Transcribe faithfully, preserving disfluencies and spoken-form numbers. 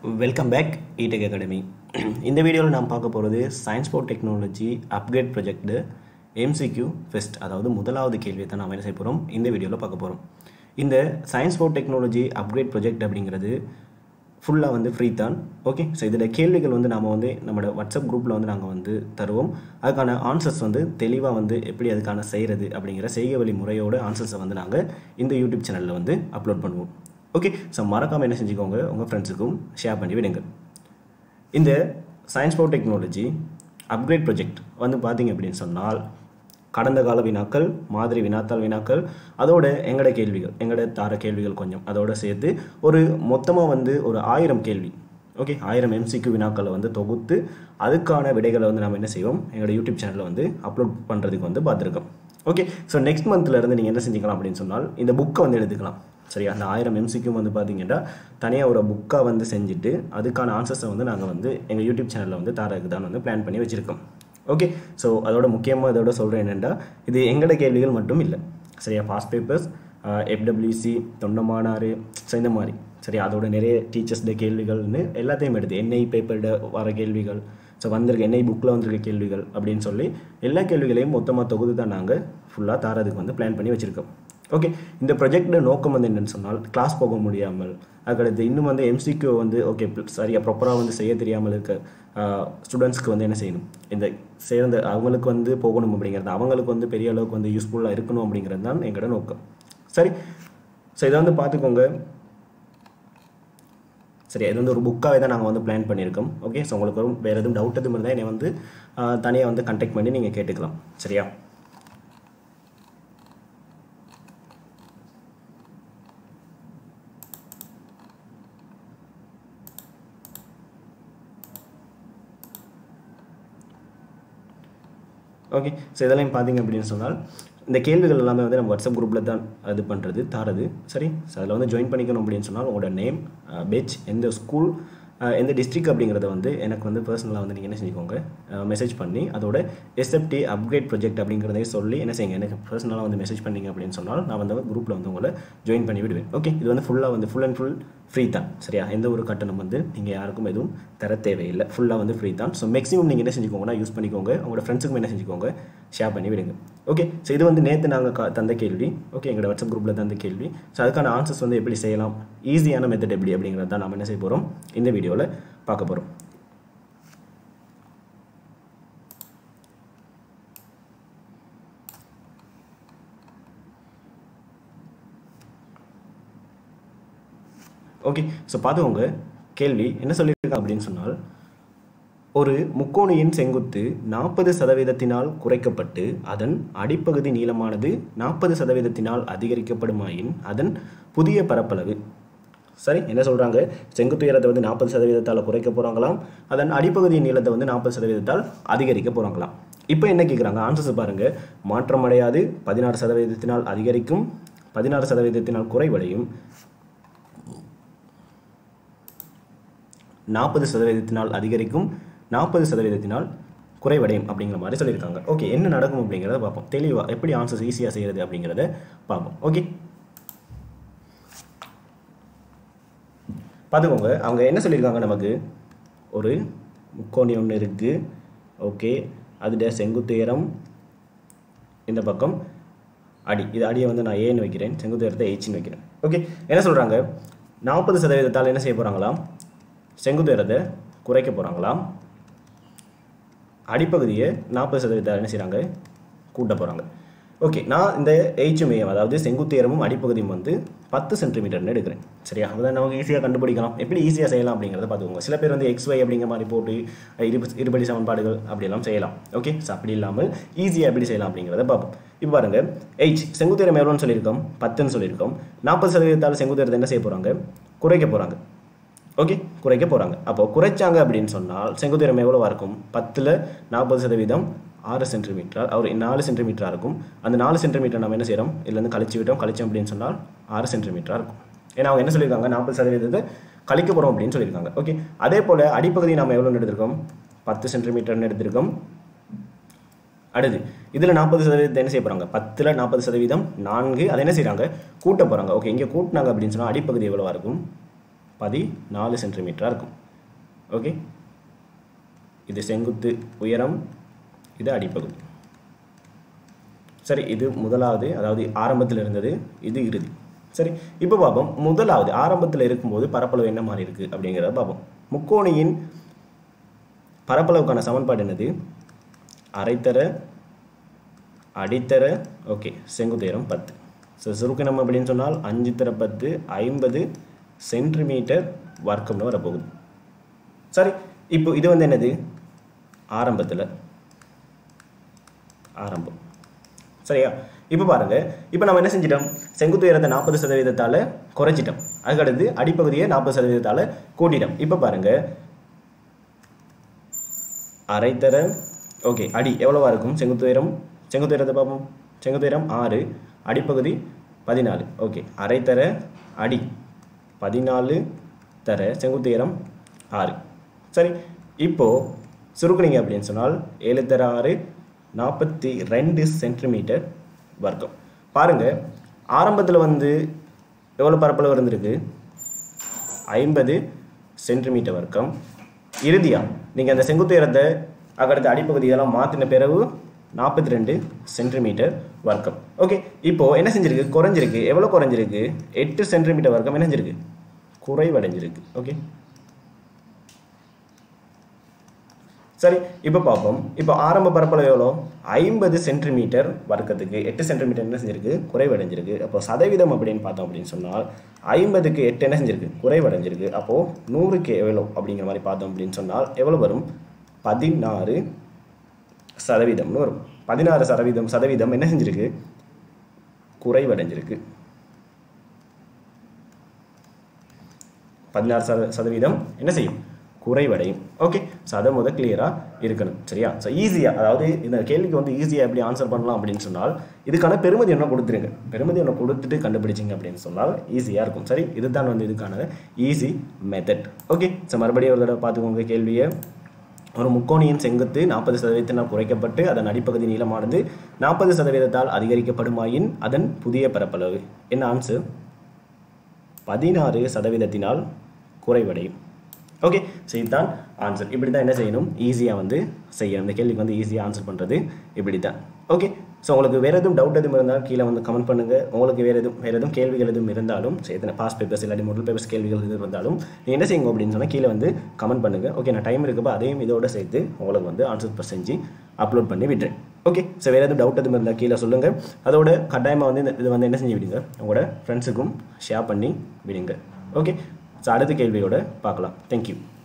Welcome back ETech Academy. இந்த வீடியோவில் நாம் பார்க்க போகிறது science for technology upgrade project MCQ fest, அதாவது முதலாவது கேள்வியை தான் நாம் என்ன செய்ய போகிறோம் இந்த வீடியோவில் பார்க்க போகிறோம். இந்த science for technology upgrade project அப்படிங்கிறது ஃபுல்லாக வந்து ஃப்ரீ தான். ஓகே, ஸோ இதில் கேள்விகள் வந்து நாம் வந்து நம்மளோட வாட்ஸ்அப் குரூப்பில் வந்து நாங்கள் வந்து தருவோம். அதுக்கான ஆன்சர்ஸ் வந்து தெளிவாக வந்து எப்படி அதுக்கான செய்கிறது அப்படிங்கிற செய்கை வழி முறையோட ஆன்சர்ஸை வந்து நாங்கள் இந்த யூடியூப் சேனலில் வந்து அப்லோட் பண்ணுவோம். ஓகே, ஸோ மறக்காமல் என்ன செஞ்சுக்கோங்க, உங்கள் ஃப்ரெண்ட்ஸுக்கும் ஷேர் பண்ணி விடுங்க. இந்த science for technology upgrade project வந்து பார்த்திங்க அப்படின்னு சொன்னால் கடந்த கால வினாக்கள், மாதிரி வினாத்தாள் வினாக்கள், அதோட எங்களோட கேள்விகள், எங்களோட தார கேள்விகள் கொஞ்சம் அதோடு சேர்த்து ஒரு மொத்தமாக வந்து ஒரு ஆயிரம் கேள்வி, ஓகே, ஆயிரம் எம்சிக்யூ வினாக்களை வந்து தொகுத்து அதுக்கான விடைகளை வந்து நம்ம என்ன செய்வோம் எங்களோட யூடியூப் சேனலில் வந்து அப்லோட் பண்ணுறதுக்கு வந்து பார்த்துருக்கோம். ஓகே, ஸோ நெக்ஸ்ட் மந்த்லேருந்து நீங்கள் என்ன செஞ்சுக்கலாம் அப்படின்னு சொன்னால் இந்த புக்கை வந்து எடுத்துக்கலாம். சரியா, அந்த ஆயிரம் எம்சிக்யூ வந்து பார்த்தீங்கன்னா தனியாக ஒரு புக்காக வந்து செஞ்சுட்டு அதுக்கான ஆன்சர்ஸை வந்து நாங்கள் வந்து எங்கள் யூடியூப் சேனலில் வந்து தாரதுக்கு தான் வந்து பிளான் பண்ணி வச்சுருக்கோம். ஓகே, ஸோ அதோட முக்கியமாக இதோட சொல்கிறேன் என்னென்னா, இது எங்களோட கேள்விகள் மட்டும் இல்லை. சரியா, past papers, FWC, Thondaimanaru, so இந்த மாதிரி சரியா, அதோட நிறைய டீச்சர்ஸ்ட கேள்விகள்னு எல்லாத்தையும் எடுத்து என்ஐ பேப்பர்ட வர கேள்விகள், ஸோ வந்திருக்க என்ஐ புக்கில் வந்திருக்க கேள்விகள் அப்படின்னு சொல்லி எல்லா கேள்விகளையும் மொத்தமாக தொகுத்து தான் நாங்கள் ஃபுல்லாக தாரதுக்கு வந்து பிளான் பண்ணி வச்சுருக்கோம். ஓகே, இந்த ப்ராஜெக்டோட நோக்கம் வந்து என்னென்னு சொன்னால் கிளாஸ் போக முடியாமல், அதுக்கடுத்து இன்னும் வந்து எம்சிக்யூ வந்து ஓகே சரியாக ப்ராப்பராக வந்து செய்ய தெரியாமல் இருக்க ஸ்டூடெண்ட்ஸ்க்கு வந்து என்ன செய்யணும், இந்த சேர்ந்த அவங்களுக்கு வந்து போகணும் அப்படிங்கிறது, அவங்களுக்கு வந்து பெரிய அளவுக்கு வந்து யூஸ்ஃபுல்லாக இருக்கணும் அப்படிங்கிறது தான் எங்களோட நோக்கம். சரி, ஸோ இதை வந்து பார்த்துக்கோங்க. சரி, இது வந்து ஒரு புக்காகவே தான் நாங்கள் வந்து பிளான் பண்ணியிருக்கோம். ஓகே, ஸோ உங்களுக்கு வரும் வேறு எதுவும் டவுட் எதுவும் இருந்தால் என்னை வந்து தனியாக வந்து கண்டெக்ட் பண்ணி நீங்கள் கேட்டுக்கலாம். சரியா, ஓகே, ஸோ இதெல்லாம் பார்த்தீங்க அப்படின்னு சொன்னால் இந்த கேள்விகள் எல்லாமே வந்து நம்ம வாட்ஸ்அப் குரூப்பில் தான் இது பண்ணுறது தாரது. சரி, ஸோ அதில் வந்து ஜாயின் பண்ணிக்கணும் அப்படின்னு சொன்னால் உங்களோட நேம், பேட்ச், எந்த ஸ்கூல், எந்த டிஸ்ட்ரிக்ட் அப்படிங்கிறத வந்து எனக்கு வந்து பர்சனலாக வந்து நீங்கள் என்ன செஞ்சுக்கோங்க மெசேஜ் பண்ணி அதோட எஸ்எஃப்டி அப்கிரேட் ப்ராஜெக்ட் அப்படிங்கிறதையும் சொல்லி என்ன செய்யுங்க எனக்கு பர்சனலாக வந்து மெசேஜ் பண்ணிங்க அப்படின்னு சொன்னால் நான் வந்து குரூப்பில் வந்து உங்களை ஜாயின் பண்ணி விடுவேன். ஓகே, இது வந்து ஃபுல்லாக வந்து ஃபுல் அண்ட் ஃபுல் ஃப்ரீ தான். சரியா, எந்த ஒரு கட்டணம் வந்து நீங்கள் யாருக்கும் எதுவும் தர தேவையில்லை, ஃபுல்லாக வந்து ஃப்ரீ தான். ஸோ மேக்ஸிமம் நீங்கள் என்ன செஞ்சுக்கோங்கன்னா யூஸ் பண்ணிக்கோங்க, உங்களோட ஃப்ரெண்ட்ஸுக்கும் என்ன செஞ்சுக்கோங்க ஷேர் பண்ணி விடுங்க. ஓகே, ஸோ இது வந்து நேற்று நாங்கள் தந்த கேள்வி. ஓகே, எங்களோட வாட்ஸ்அப் குரூப்பில் தந்த கேள்வி. ஸோ அதுக்கான ஆன்சர்ஸ் வந்து எப்படி செய்யலாம், ஈஸியான மெத்தட் எப்படி அப்படிங்கிறது தான் நம்ம என்ன செய்ய போகிறோம் இந்த வீடியோவில் பார்க்க போகிறோம். ஓகே, ஸோ பார்த்துக்கோங்க. கேள்வி என்ன சொல்லியிருக்காங்க அப்படின்னு சொன்னால், ஒரு முக்கோணியின் செங்குத்து நாற்பது சதவீதத்தினால் குறைக்கப்பட்டு அதன் அடிப்பகுதி நீளமானது நாற்பது சதவீதத்தினால் அதிகரிக்கப்படுமாயின் அதன் புதிய பரப்பளவு. சரி, என்ன சொல்கிறாங்க, செங்குத்து உயரத்தை வந்து நாற்பது சதவீதத்தால் குறைக்க போகிறாங்களாம், அதன் அடிப்பகுதி நீளத்தை வந்து நாற்பது சதவீதத்தால் அதிகரிக்க போகிறாங்களாம். இப்போ என்ன கேட்குறாங்க, ஆன்சர்ஸ் பாருங்கள். மாற்றம் அடையாது, பதினாறு சதவீதத்தினால் அதிகரிக்கும், பதினாறு சதவீதத்தினால் குறைவடையும், நாற்பது சதவீதத்தினால் அதிகரிக்கும், நாற்பது சதவீதத்தினால் குறைவடையும் அப்படிங்கிற மாதிரி சொல்லியிருக்காங்க. ஓகே, என்ன நடக்கும் அப்படிங்கிறத பார்ப்போம். தெளிவாக எப்படி ஆன்சர்ஸ் ஈஸியாக செய்கிறது அப்படிங்கிறத பார்ப்போம். ஓகே, பார்த்துக்கோங்க. அவங்க என்ன சொல்லியிருக்காங்க, நமக்கு ஒரு முக்கோணி ஒன்று இருக்குது. ஓகே, அதுடைய செங்குத்து உயரம் இந்த பக்கம் அடி, இது அடியை வந்து நான் ஏன்னு வைக்கிறேன், செங்குத்து உயரத்தை ஹெச்னு வைக்கிறேன். ஓகே, என்ன சொல்கிறாங்க, நாற்பது சதவீதத்தால் என்ன செய்ய போகிறாங்களாம், செங்குத்து உயரத்தை குறைக்க போகிறாங்களாம், அடிப்பகுதியை நாற்பது சதவீதத்தால் என்ன செய்கிறாங்க கூட்ட போகிறாங்க. ஓகே, நான் இந்த ஹெச்எம்ஏஎம் அதாவது செங்குத்து உயரமும் அடிப்பகுதியும் வந்து பத்து சென்டிமீட்டர்னு எடுக்கிறேன். சரியா, அதுதான் நமக்கு ஈஸியாக கண்டுபிடிக்கலாம். எப்படி ஈஸியாக செய்யலாம் அப்படிங்கிறத பார்த்துக்கோங்க. சில பேர் வந்து எக்ஸ் ஒய் அப்படிங்கிற மாதிரி போட்டு இரு இருபடி சமன்பாடுகள் அப்படியெல்லாம் செய்யலாம். ஓகே, ஸோ அப்படி இல்லாமல் ஈஸியாக எப்படி செய்யலாம் அப்படிங்கிறத பார்ப்போம். இப்போ பாருங்கள், ஹெச் செங்குத்து உயரம் எவ்வளோன்னு சொல்லியிருக்கோம், பத்துன்னு சொல்லியிருக்கோம். நாற்பது சதவீதத்தால் செங்குத்து உயரத்தை என்ன செய்ய போகிறாங்க, குறைக்க போகிறாங்க. ஓகே, குறைக்க போகிறாங்க. அப்போ குறைச்சாங்க அப்படின்னு சொன்னால் செங்குத்து உயரம் எவ்வளோவா இருக்கும், பத்தில் நாற்பது சதவீதம் ஆறு சென்டிமீட்டர், அவர் நாலு சென்டிமீட்டராக இருக்கும். அந்த நாலு சென்டிமீட்டர் நம்ம என்ன செய்கிறோம், இதுலேருந்து கழிச்சு விட்டோம், கழிச்சோம் அப்படின்னு சொன்னால் ஆறு சென்டிமீட்டராக இருக்கும். ஏன்னா அவங்க என்ன சொல்லியிருக்காங்க, நாற்பது சதவீதத்தை கழிக்க போகிறோம் அப்படின்னு சொல்லியிருக்காங்க. ஓகே, அதே போல் அடிப்பகுதி நம்ம எவ்வளோன்னு எடுத்திருக்கோம், பத்து சென்டிமீட்டர்னு எடுத்திருக்கோம். அடுத்து இதில் நாற்பது சதவீதத்தை என்ன செய்ய போகிறாங்க, பத்தில் நாற்பது சதவீதம் நான்கு, அதை என்ன செய்கிறாங்க கூட்ட போகிறாங்க. ஓகே, இங்கே கூட்டினாங்க அப்படின்னு சொன்னால் அடிப்பகுதி எவ்வளோவா இருக்கும், பதினாலு சென்டிமீட்டராக இருக்கும். ஓகே, இது செங்குத்து உயரம், இது அடிப்பகுதி. சரி, இது முதலாவது, அதாவது ஆரம்பத்தில் இருந்தது, இது இறுதி. சரி, இப்போ பார்ப்போம். முதலாவது ஆரம்பத்தில் இருக்கும்போது பரப்பளவு என்ன மாதிரி இருக்குது அப்படிங்கிறத பார்ப்போம். முக்கோணியின் பரப்பளவுக்கான சமன்பாடு என்னது? அரைத்தர அடித்தர ஓகே செங்குத்துயரம் பத்து. ஸோ சுருக்கணம் அப்படின்னு சொன்னால் அஞ்சு தர பத்து ஐம்பது சென்டிமீட்டர் வர்க்கம்னு வரப்போகுது. சரி, இப்போ இது வந்து என்னது? ஆரம்பத்தில் ஆரம்பம். சரியா? இப்போ பாருங்க, இப்போ நம்ம என்ன செஞ்சிட்டோம்? செங்குத்து உயரத்தை நாற்பது சதவீதத்தால் குறைச்சிட்டோம். அதுக்கடுத்து அடிப்பகுதியை நாற்பது சதவீதத்தால் கூட்டிட்டோம். இப்போ பாருங்க, அரைத்தர ஓகே அடி எவ்வளவா இருக்கும்? செங்குத்து உயரம் செங்குத்து உயரத்தை பார்ப்போம். செங்குத்து உயரம் ஆறு, அடிப்பகுதி பதினாலு. ஓகே, அரைத்தர அடி பதினாலு தர செங்குத்து உயரம் ஆறு. சரி, இப்போ சுருக்குனீங்க அப்படின்னு சொன்னால் ஏழு தர ஆறு நாற்பத்தி ரெண்டு சென்டிமீட்டர் வர்க்கம். பாருங்க, ஆரம்பத்தில் வந்து எவ்வளோ பரப்பளவு இருந்திருக்கு? ஐம்பது சென்டிமீட்டர் வர்க்கம். இறுதியாக நீங்கள் அந்த செங்குத்து உயரத்தை அக்கடுத்த அடிப்பகுதி இதெல்லாம் மாற்றின பிறகு நாற்பத்தி ரெண்டு சென்டிமீட்டர் வர்க்கம். ஓகே, இப்போது என்ன செஞ்சிருக்கு? குறைஞ்சிருக்கு. எவ்வளோ குறைஞ்சிருக்கு? எட்டு சென்டிமீட்டர் வர்க்கம் என்ன செஞ்சிருக்கு? குறைவடைஞ்சிருக்கு. ஓகே, சரி, இப்போ பார்ப்போம். இப்போ ஆரம்ப பரப்பளவு எவ்வளோ? ஐம்பது சென்டிமீட்டர் வர்க்கத்துக்கு எட்டு சென்டிமீட்டர் என்ன செஞ்சிருக்கு? குறைவடைஞ்சிருக்கு. அப்போ சதவீதம் அப்படின்னு பார்த்தோம் அப்படின்னு சொன்னால் ஐம்பதுக்கு எட்டு என்ன செஞ்சிருக்கு? குறைவடைஞ்சிருக்கு. அப்போது நூறுக்கு எவ்வளோ அப்படிங்கிற மாதிரி பார்த்தோம் அப்படின்னு சொன்னால் எவ்வளோ வரும்? பதினாறு சதவீதம்னு வரும். பதினாறு சதவீதம் சதவீதம் என்ன செஞ்சிருக்கு? குறைவடைஞ்சிருக்கு. பதினாறு சத சதவீதம் என்ன செய்யும்? குறைவடையும். ஓகே, ஸோ அதை முதல் கிளியராக இருக்கணும். சரியா? ஸோ ஈஸியாக, அதாவது இந்த கேள்விக்கு வந்து ஈஸியாக எப்படி ஆன்சர் பண்ணலாம் அப்படின்னு சொன்னால் இதுக்கான பெருமதி என்ன கொடுத்துருங்க. பெருமதி என்ன கொடுத்துட்டு கண்டுபிடிச்சிங்க அப்படின்னு சொன்னால் ஈஸியாக இருக்கும். சரி, இதுதான் வந்து இதுக்கான ஈஸி மெத்தட். ஓகே, ஸோ மறுபடியும் ஒரு தடவை பார்த்துக்கோங்க கேள்வியை. ஒரு முக்கோணியின் செங்குத்து நாற்பது சதவீதத்தினால் குறைக்கப்பட்டு அதன் அடிப்பகுதி நீளமானது நாற்பது சதவீதத்தால் அதிகரிக்கப்படுமாயின் அதன் புதிய பரப்பளவு என்ன? ஆன்சர் பதினாறு சதவீதத்தினால் குறைவடையும். ஓகே, ஸோ இதுதான் ஆன்சர். இப்படி தான் என்ன செய்யணும்? ஈஸியாக வந்து செய்யணும். இந்த கேள்விக்கு வந்து ஈஸியாக ஆன்சர் பண்ணுறது இப்படி தான். ஓகே, ஸோ உங்களுக்கு வேறு எதுவும் டவுட் எதுவும் இருந்தாலும் கீழே வந்து கமெண்ட் பண்ணுங்கள். உங்களுக்கு வேறு எதுவும் வேறு எதுவும் கேள்விகள் எதுவும் இருந்தாலும், சரி, எத்தனை பாஸ் பேப்பர்ஸ் இல்லாட்டி மாடல் பேப்பர்ஸ் கேள்விகள் எதுவும் இருந்தாலும் நீங்கள் என்ன செய்யுங்க அப்படின்னு சொன்னால் கீழே வந்து கமெண்ட் பண்ணுங்கள். ஓகே, நான் டைம் இருக்கப்போ அதையும் இதோட சேர்த்து உங்களுக்கு வந்து ஆன்சர் செஞ்சு அப்லோட் பண்ணி விடுறேன். ஓகே, ஸோ வேறு எதுவும் டவுட் எதுவும் இருந்தால் கீழே சொல்லுங்கள். அதோட கட்டாயமாக வந்து இந்த இது வந்து என்ன செஞ்சு விடுங்க, உங்களோட ஃப்ரெண்ட்ஸுக்கும் ஷேர் பண்ணி விடுங்க. ஓகே, ஸோ அடுத்த கேள்வியோட பார்க்கலாம். தேங்க்யூ.